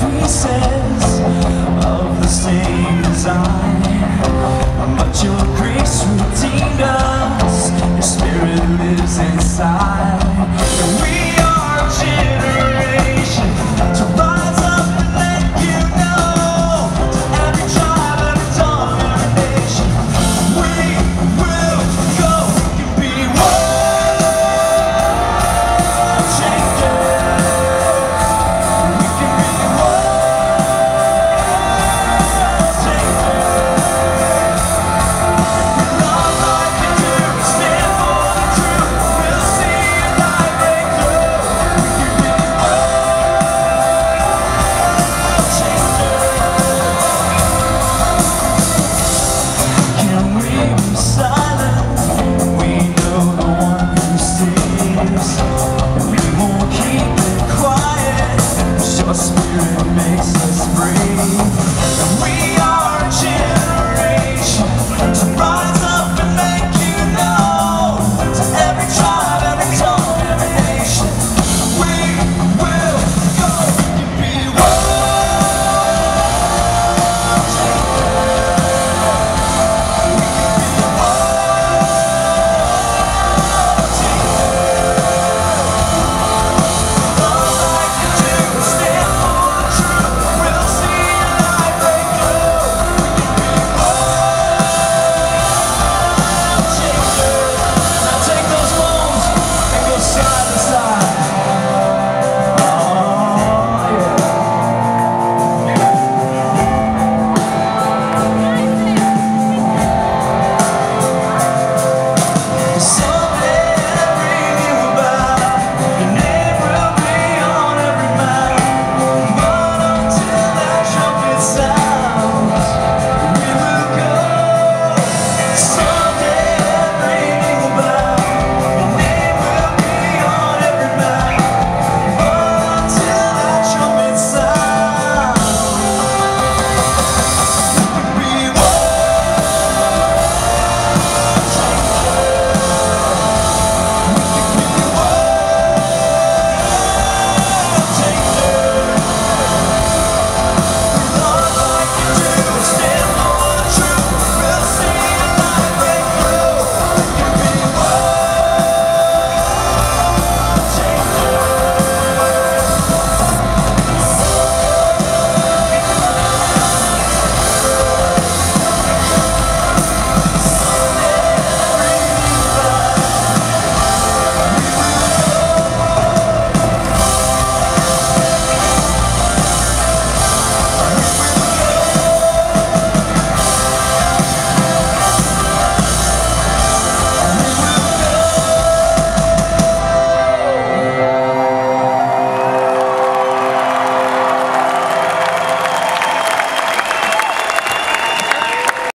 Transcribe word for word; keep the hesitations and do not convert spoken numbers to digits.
pieces of the same design, but your grace redeemed us. Your spirit lives inside, and we are a generation to rise up and let you know, to every tribe, every tongue, every nation, we will go and be world changers. We can be world changers. We love like you do, stand for the truth. We'll see a light break through. We can be world changers. Can we be silent? We know the one who saves. We won't keep it quiet, 'cause your spirit makes us free.